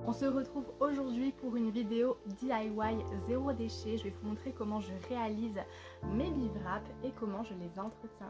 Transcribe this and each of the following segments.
On se retrouve aujourd'hui pour une vidéo DIY zéro déchet. Je vais vous montrer comment je réalise mes bivraps et comment je les entretiens.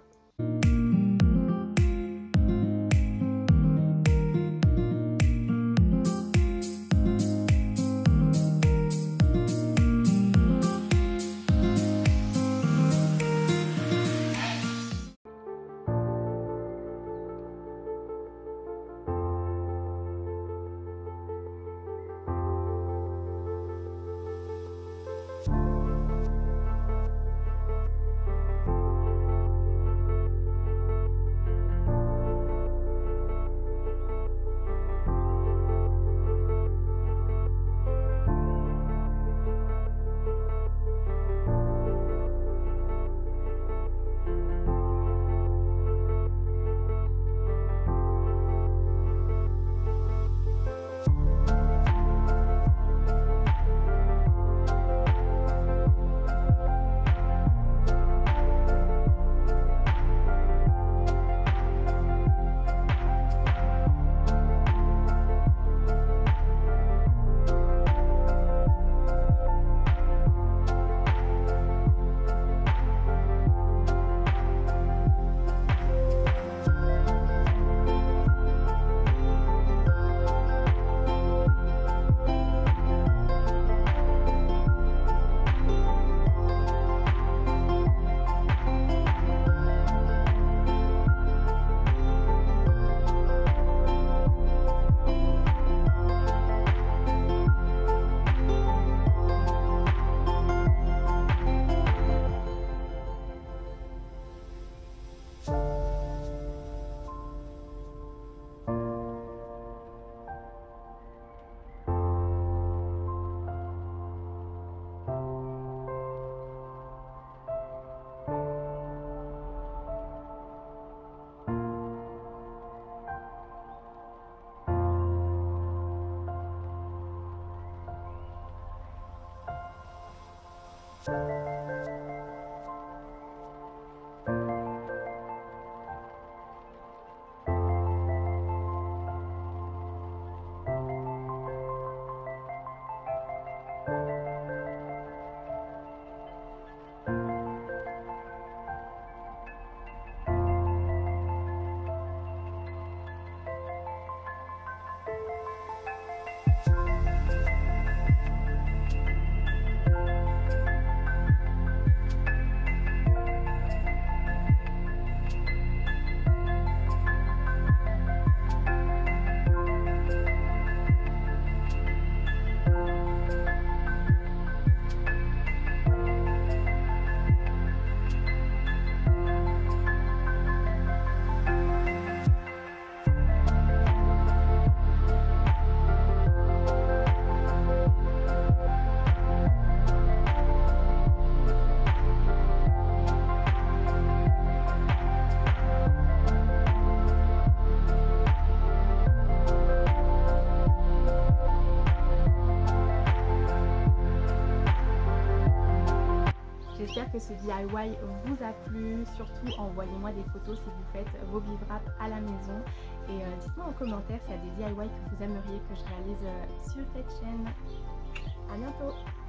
J'espère que ce DIY vous a plu, surtout envoyez-moi des photos si vous faites vos bivraps à la maison et dites-moi en commentaire s'il y a des DIY que vous aimeriez que je réalise sur cette chaîne. À bientôt!